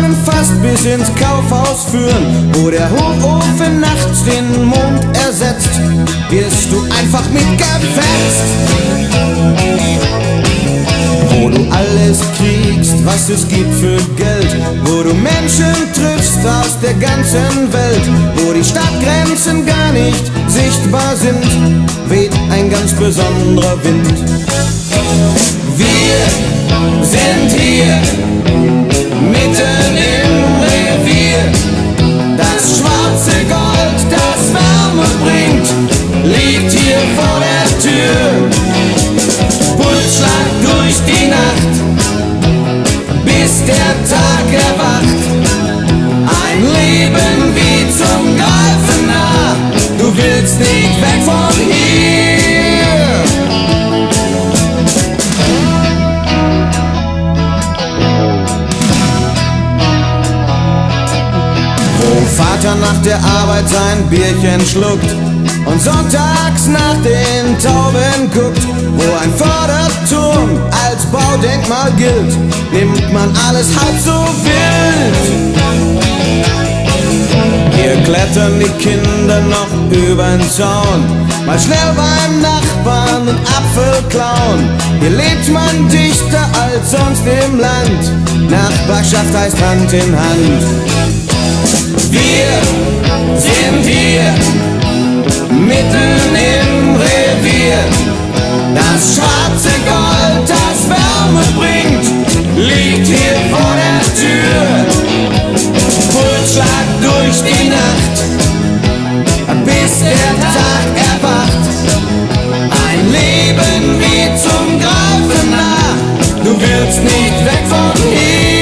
Bahnen fast bis ins Kaufhaus führen, wo der Hochofen nachts den Mond ersetzt, wirst du einfach mitgefetzt. Wo du alles kriegst, was es gibt für Geld, wo du Menschen triffst aus der ganzen Welt, wo die Stadtgrenzen gar nicht sichtbar sind, weht ein ganz besonderer Wind. Wir sind hier, mitten im Revier. Das schwarze Gold, das Wärme bringt, liegt hier vor der Tür. Pulsschlag durch die Nacht, bis der Tag erwacht. Ein Leben wie zum Greifen nah, du willst nicht weg von hier. Wo Vater nach der Arbeit sein Bierchen schluckt und sonntags nach den Tauben guckt, wo ein Förderturm als Baudenkmal gilt, nimmt man alles halb so wild. Hier klettern die Kinder noch übern Zaun, mal schnell beim Nachbarn einen Apfel klauen. Hier lebt man dichter als sonst im Land, Nachbarschaft heißt Hand in Hand. Wir sind hier, mitten im Revier. Das schwarze Gold, das Wärme bringt, liegt hier vor der Tür. Pulsschlag durch die Nacht, bis der Tag erwacht. Ein Leben wie zum Greifen nah, du willst nicht weg von hier.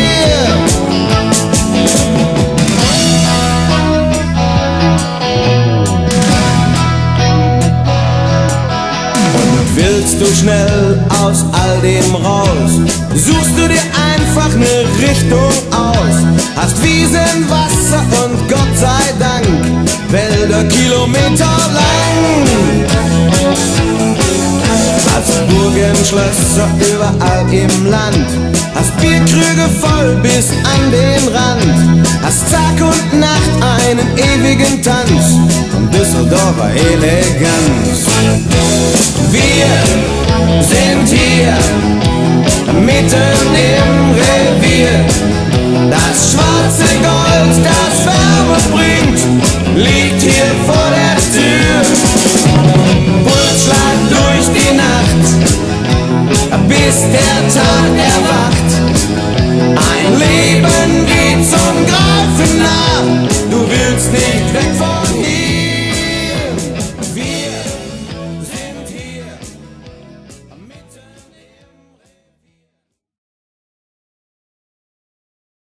Willst du schnell aus all dem raus, suchst du dir einfach ne Richtung aus. Hast Wiesen, Wasser und Gott sei Dank Wälder kilometerlang. Hast Burgen, Schlösser überall im Land, hast Bierkrüge voll bis an den Rand, hast Tag und Nacht einen ewigen Tanz von Düsseldorfer Eleganz. Wir sind hier,